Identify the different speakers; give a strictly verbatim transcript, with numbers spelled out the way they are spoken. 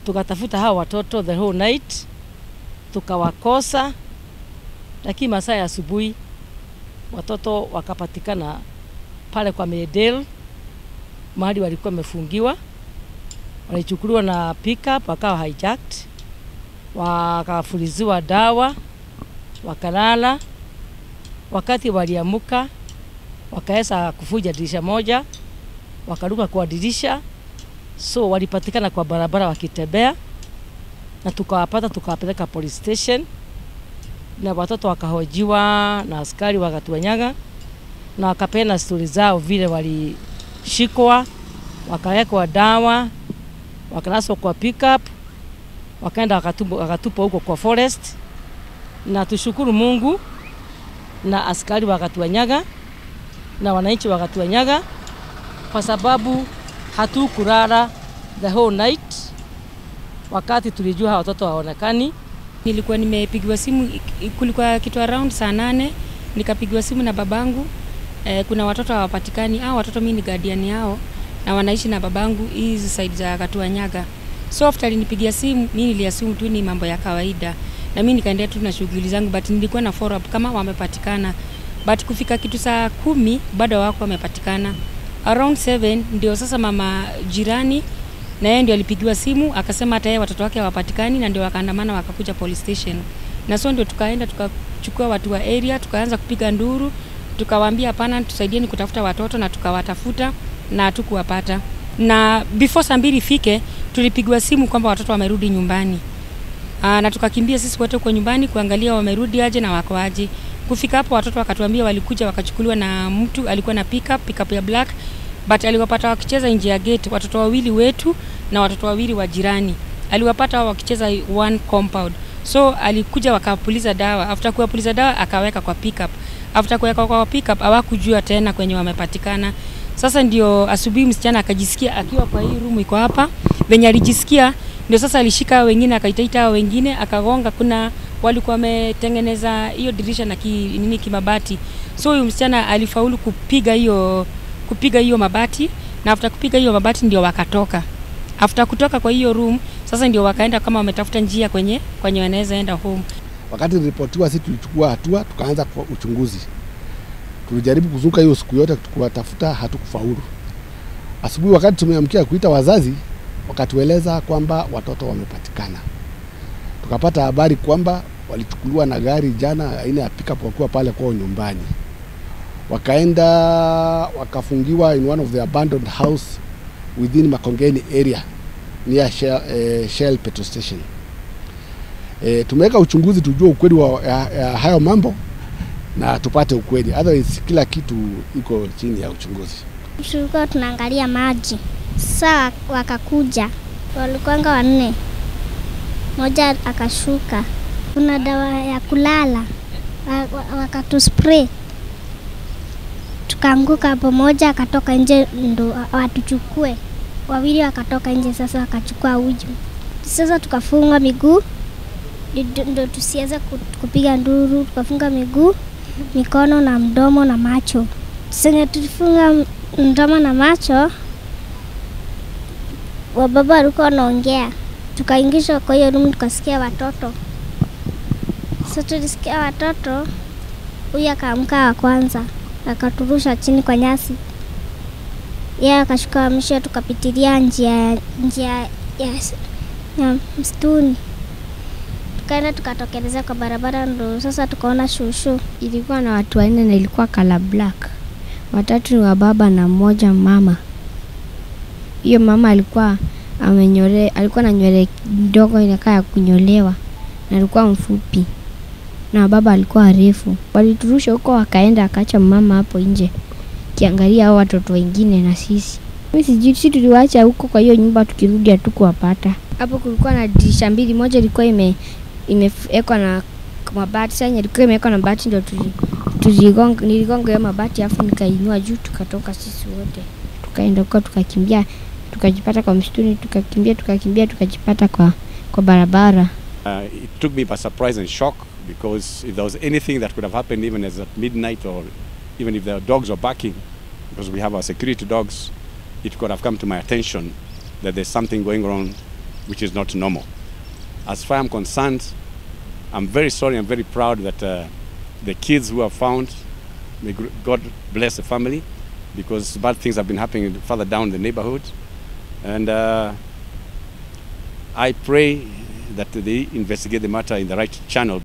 Speaker 1: Tukatafuta hawa watoto the whole night, tukawakosa, lakini masaa ya asubuhi watoto wakapatikana pale kwa Meedale, mahali walikuwa wamefungiwa. Walichukuliwa na pickup, wakawa hijacked, wakafuliziwa dawa, wakalala. Wakati waliamuka, wakaesa kufuja dirisha moja, wakaruka kwa dirisha, so walipatikana kwa barabara wakitembea, na tukawapata, tukawapeleka police station, na watoto wakahojiwa na askari wakatuanyaga, na wakapeana stori zao vile walishikwa, wakawekwa dawa, wakanaswa kwa pickup, wakaenda wakatupa, wakatupa huko kwa forest. Na tushukuru Mungu, na askari wakatuanyaga na wananchi wakatuanyaga, kwa sababu hatukulala the whole night wakati tulijua watoto hawaonekani.
Speaker 2: Nilikuwa nimepigiwa simu, kulikuwa kitu around saa nane, nikapigiwa simu na babangu, eh, kuna watoto hawapatikani. Hao watoto mimi ni guardian yao na wanaishi na babangu hizi side za Katuanyaga. So after alinipigia simu, mimi niliassume tu ni mambo ya kawaida, na mimi nikaendelea tu na shughuli zangu, but nilikuwa na follow up kama wamepatikana. But kufika kitu saa kumi bado wako wamepatikana. Around seven ndio sasa mama jirani na yeye ndio alipigiwa simu akasema hata yeye watoto wake hawapatikani, na ndio wakaandamana wakakuja police station. Na so ndio tukaenda tukachukua watu wa area, tukaanza kupiga nduru, tukawaambia hapana, tusaidieni kutafuta watoto, na tukawatafuta na hatukuwapata. Na before saa mbili ifike tulipigwa simu kwamba watoto wamerudi nyumbani. Aa, na tukakimbia sisi wote kwa nyumbani kuangalia wamerudi aje na wako aje. Kufika hapo watoto wakatuambia walikuja wakachukuliwa na mtu alikuwa na pickup, pickup ya black, but aliwapata wakicheza nje ya gate, watoto wawili wetu na watoto wawili wa jirani. Aliwapata wakicheza one compound. So alikuja wakapuliza dawa, after kuwapuliza dawa akaweka kwa pickup. After kuweka kwa pickup hawakujua tena kwenye wamepatikana. Sasa ndio asubuhi msichana akajisikia akiwa kwa hii room iko hapa, venye alijisikia ndio sasa alishika wengine akaitaita wengine akagonga. Kuna walikuwa wametengeneza hiyo dirisha na ki, nini kimabati. So huyu msichana alifaulu kupiga hiyo kupiga hiyo mabati, na after kupiga hiyo mabati ndio wakatoka. After kutoka kwa hiyo room sasa ndio wakaenda kama wametafuta njia kwenye kwenye wanaweza enda home.
Speaker 3: Wakati nilipotiwa sisi tulichukua hatua, tukaanza kwa uchunguzi. Tulijaribu kuzuka hiyo siku yote tukiwatafuta, hatukufaulu. Asubuhi wakati tumeamkia kuita wazazi, wakatueleza kwamba watoto wamepatikana. Tukapata habari kwamba walichukuliwa na gari jana aina ya pickup wakiwa pale kwao nyumbani. Wakaenda wakafungiwa in one of the abandoned house within Makongeni area near Shell, eh, Shell petrol station. Eh, tumeweka uchunguzi tujue ukweli wa ya, ya hayo mambo na tupate ukweli. Otherwise kila kitu iko chini ya uchunguzi.
Speaker 4: Tulikuwa tunaangalia maji. Sasa wakakuja. Walikuwa wanne. Moja akashuka. Kuna dawa ya kulala. Wakatuspray. Tukaanguka pamoja, akatoka nje ndo watuchukue. Wawili wakatoka nje, sasa wakachukua uji. Sasa tukafunga miguu ndo tusiweze kupiga nduru, tukafunga miguu, mikono na mdomo na macho. Sasa tulifunga mdomo na macho, wababa walikuwa wanaongea. Tukaingishwa kwa hiyo room, tukasikia watoto. Sasa tulisikia watoto, huyu akaamka wa kwanza, akaturusha chini kwa nyasi. Yeye akashuka mwisho, tukapitilia njia njia yes, ya msituni. Tukaenda tukatokeleza kwa barabara, ndo sasa tukaona shushu.
Speaker 5: Ilikuwa na watu wanne na ilikuwa color black. Watatu ni wa baba na mmoja mama. Hiyo mama alikuwa amenyole, alikuwa na nywele ndogo inakaa ya kunyolewa na alikuwa mfupi. Na baba alikuwa refu. Waliturusha huko wakaenda akaacha mama hapo nje kiangalia hao watoto wengine na sisi. Mimi sijui sisi tuliwaacha huko kwa hiyo nyumba, tukirudi hatukuwapata. Hapo kulikuwa na dirisha mbili, moja ilikuwa ime imewekwa na mabati, sasa ilikuwa imewekwa na mabati, ndio tuligonga niligonga hiyo mabati afu nikainua juu, tukatoka sisi wote. Tukaenda huko tukakimbia, tukajipata kwa msituni, tukakimbia tukakimbia tukajipata kwa kwa barabara.
Speaker 6: Uh, it took me by surprise and shock, because if there was anything that could have happened even as at midnight, or even if the dogs were barking, because we have our security dogs, it could have come to my attention that there's something going wrong which is not normal. As far as I'm concerned, I'm very sorry, I'm very proud that uh, the kids who are found, may God bless the family, because bad things have been happening further down the neighborhood. And uh, I pray that they investigate the matter in the right channel.